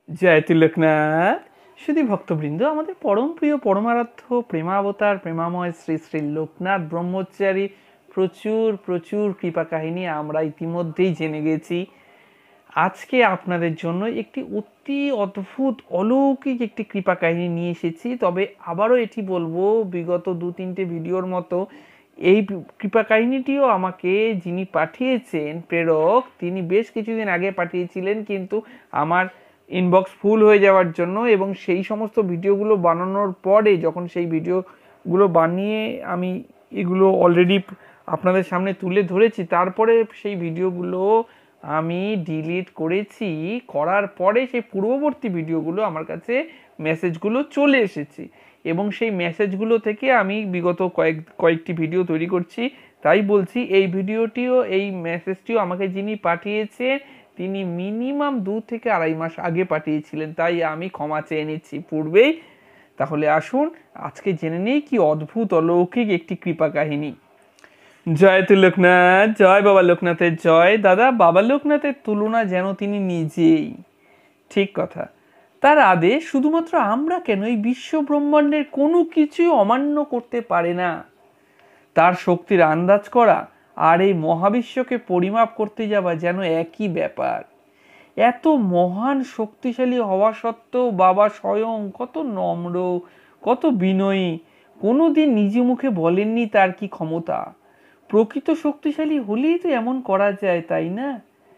জয় তিলকনাথ। শুধু ভক্তবৃন্দ, আমাদের পরম প্রিয় পরমারাধ্য প্রেমাবতার প্রেমাময় শ্রী শ্রী লোকনাথ ব্রহ্মচারী প্রচুর প্রচুর কৃপা কাহিনী আমরা ইতিমধ্যেই জেনে গেছি। আজকে আপনাদের জন্য একটি অতি অদ্ভুত অলৌকিক একটি কৃপা কাহিনী নিয়ে এসেছি। তবে আবারও এটি বলবো, বিগত 2-3টে ভিডিওর মতো এই কৃপা কাহিনীটিও আমাকে যিনি পাঠিয়েছেন প্রেরক, তিনি বেশ কিছুদিন আগে পাঠিয়েছিলেন, কিন্তু আমার ইনবক্স ফুল হয়ে যাওয়ার জন্য এবং সেই সমস্ত ভিডিওগুলো বানানোর পরে যখন সেই ভিডিওগুলো বানিয়ে আমি এগুলো অলরেডি আপনাদের সামনে তুলে ধরেছি, তারপরে সেই ভিডিওগুলো আমি ডিলিট করেছি। করার পরে সেই পূর্ববর্তী ভিডিওগুলো আমার কাছে মেসেজগুলো চলে এসেছে এবং সেই মেসেজগুলো থেকে আমি বিগত কয়েকটি ভিডিও তৈরি করছি। তাই বলছি, এই ভিডিওটিও এই মেসেজটিও আমাকে যিনি পাঠিয়েছে তিনি মিনিমাম 2 থেকে 2.5 মাস আগে পাঠিয়েছিলেন, তাই আমি ক্ষমা চেয়ে নিচ্ছি পূর্বেই। তাহলে আসুন আজকে জেনে নেই কি অদ্ভুত অলৌকিক একটি কৃপা কাহিনী। জয় তিলকনাথ, জয় বাবা লোকনাথের জয়। দাদা, বাবা লোকনাথের তুলনা যেন তিনি নিজেই। ঠিক কথা। তার আদেশ শুধুমাত্র আমরা কেন, এই বিশ্ব ব্রহ্মাণ্ডের কোনো কিছুই অমান্য করতে পারে না। তার শক্তির আন্দাজ করা আর এই মহাবিশ্বকে পরিমাপ করতে যাওয়া যেন একই ব্যাপার। এত মহান শক্তিশালী হওয়া সত্ত্বেও বাবা স্বয়ং কত নম্র, কত বিনয়ী। কোনোদিন নিজ মুখে বলেননি তার কি ক্ষমতা। প্রকৃত শক্তিশালী হলেই তো এমন করা যায়, তাই না?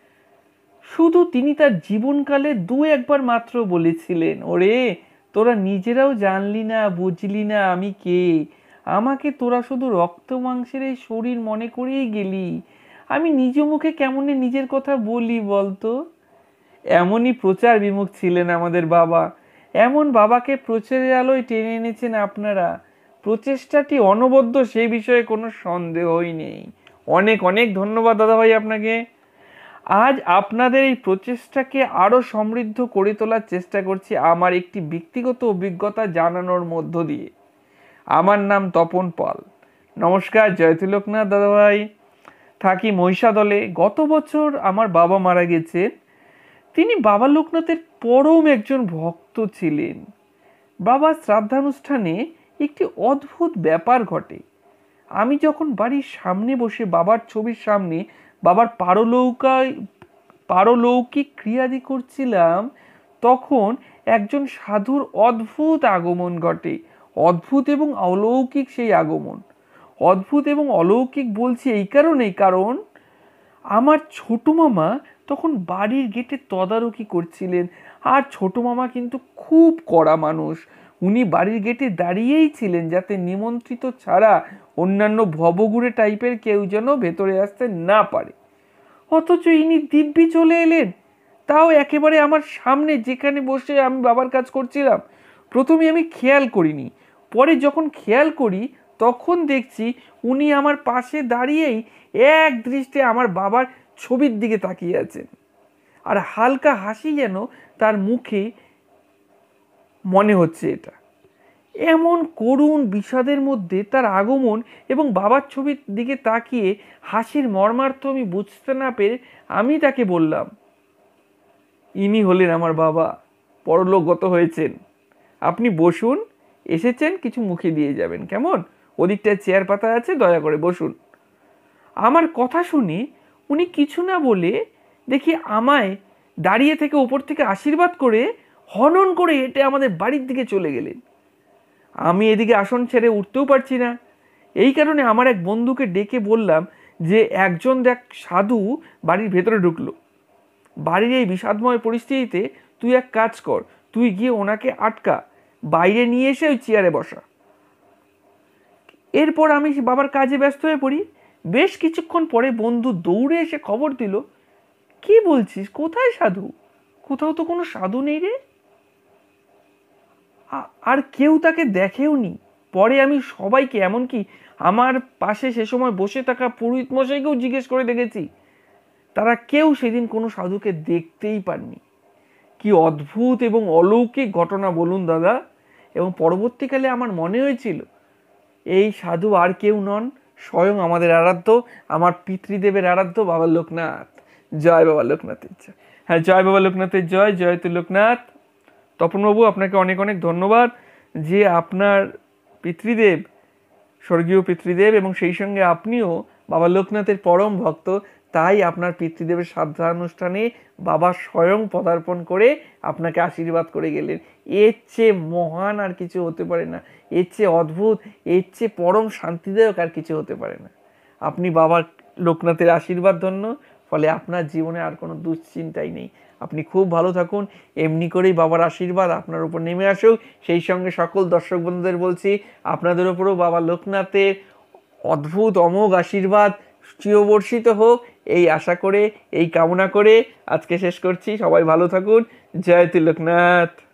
শুধু তিনি তার জীবনকালে 2-1 বার মাত্র বলেছিলেন, ওরে তোরা নিজেরাও জানলি না, বুঝলি না আমি কে। আমাকে তোরা শুধু রক্ত মাংসের এই শরীর মনে করেই গেলি। আমি নিজ মুখে কেমনে নিজের কথা বলি বলতো। এমনই প্রচার বিমুখ ছিলেন আমাদের বাবা। এমন বাবাকে প্রচারের আলোয় টেনে এনেছেন আপনারা। প্রচেষ্টাটি অনবদ্য, সেই বিষয়ে কোনো সন্দেহই নেই। অনেক অনেক ধন্যবাদ দাদাভাই আপনাকে। আজ আপনাদের এই প্রচেষ্টাকে আরো সমৃদ্ধ করে তোলার চেষ্টা করছি আমার একটি ব্যক্তিগত অভিজ্ঞতা জানানোর মধ্য দিয়ে। আমার নাম তপন পাল। নমস্কার। জয় তিলকনাথ দাদাভাই। থাকি মহিষাদলে। গত বছর আমার বাবা মারা গেছে। তিনি বাবা লোকনাথের পরম একজন ভক্ত ছিলেন। বাবার শ্রাদ্ধানুষ্ঠানে একটি অদ্ভুত ব্যাপার ঘটে। আমি যখন বাড়ির সামনে বসে বাবার ছবির সামনে বাবার পারলৌকিক ক্রিয়াদি করছিলাম, তখন একজন সাধুর অদ্ভুত আগমন ঘটে। অদ্ভুত এবং অলৌকিক সেই আগমন। অদ্ভুত এবং অলৌকিক বলছি এই কারণেই, কারণ আমার ছোট মামা তখন বাড়ির গেটে তদারকি করছিলেন। আর ছোট মামা কিন্তু খুব কড়া মানুষ। উনি বাড়ির গেটে দাঁড়িয়েই ছিলেন যাতে নিমন্ত্রিত ছাড়া অন্যান্য ভবঘুরে টাইপের কেউ যেন ভেতরে আসতে না পারে। অথচ ইনি দিব্যি চলে এলেন, তাও একেবারে আমার সামনে, যেখানে বসে আমি বাবার কাজ করছিলাম। প্রথমে আমি খেয়াল করিনি, পরে যখন খেয়াল করি তখন দেখছি উনি আমার পাশে দাঁড়িয়েই এক দৃষ্টে আমার বাবার ছবির দিকে তাকিয়ে আছেন, আর হালকা হাসি যেন তার মুখে মনে হচ্ছে। এটা এমন করুণ বিষাদের মধ্যে তার আগমন এবং বাবার ছবির দিকে তাকিয়ে হাসির মর্মার্থ আমি বুঝতে না পেরে আমি তাকে বললাম, ইনি হলেন আমার বাবা, পরলোকগত হয়েছেন। আপনি বসুন, এসেছেন কিছু মুখে দিয়ে যাবেন, কেমন? ওদিকটায় চেয়ার পাতা আছে, দয়া করে বসুন। আমার কথা শুনে উনি কিছু না বলে দেখি আমায় দাঁড়িয়ে থেকে উপর থেকে আশীর্বাদ করে হনন করে হেঁটে আমাদের বাড়ির দিকে চলে গেলেন। আমি এদিকে আসন ছেড়ে উঠতেও পারছি না। এই কারণে আমার এক বন্ধুকে ডেকে বললাম যে একজন দেখ সাধু বাড়ির ভেতরে ঢুকলো। বাড়ির এই বিষাদময় পরিস্থিতিতে তুই এক কাজ কর, তুই গিয়ে ওনাকে আটকা, বাইরে নিয়ে এসে ওই চেয়ারে বসা। এরপর আমি বাবার কাজে ব্যস্ত হয়ে পড়ি। বেশ কিছুক্ষণ পরে বন্ধু দৌড়ে এসে খবর দিল, কি বলছিস, কোথায় সাধু? কোথাও তো কোনো সাধু নেই রে। আর কেউ তাকে দেখেও নি। পরে আমি সবাইকে, এমনকি আমার পাশে সে সময় বসে থাকা পুরোহিত মশাইকেও জিজ্ঞেস করে দেখেছি, তারা কেউ সেদিন কোনো সাধুকে দেখতেই পাননি। কি অদ্ভুত এবং অলৌকিক ঘটনা বলুন দাদা। এবং পরবর্তীকালে আমার মনে হয়েছিল এই সাধু আর কেউ নন, স্বয়ং আমাদের আরাধ্য, আমার পিতৃদেবের আরাধ্য বাবা লোকনাথ। জয় বাবা লোকনাথের জয়। হ্যাঁ, জয় বাবা লোকনাথের জয়। জয় লোকনাথ। তপনবাবু, আপনাকে অনেক অনেক ধন্যবাদ যে আপনার পিতৃদেব, স্বর্গীয় পিতৃদেব এবং সেই সঙ্গে আপনিও বাবা লোকনাথের পরম ভক্ত, তাই আপনার পিতৃদেবের শ্রাদ্ধানুষ্ঠানে বাবা স্বয়ং পদার্পণ করে আপনাকে আশীর্বাদ করে গেলেন। এর চেয়ে মহান আর কিছু হতে পারে না, এর চেয়ে অদ্ভুত, এর চেয়ে পরম শান্তিদায়ক আর কিছু হতে পারে না। আপনি বাবা লোকনাথের আশীর্বাদ ধন্য, ফলে আপনার জীবনে আর কোনো দুশ্চিন্তাই নেই। আপনি খুব ভালো থাকুন, এমনি করেই বাবার আশীর্বাদ আপনার উপর নেমে আসুক। সেই সঙ্গে সকল দর্শক বন্ধুদের বলছি, আপনাদের উপরেও বাবা লোকনাথের অদ্ভুত অমোঘ আশীর্বাদ চিরবর্ষিত হোক, এই আশা করে, এই কামনা করে আজকে শেষ করছি। সবাই ভালো থাকুন। জয় তিলকনাথ।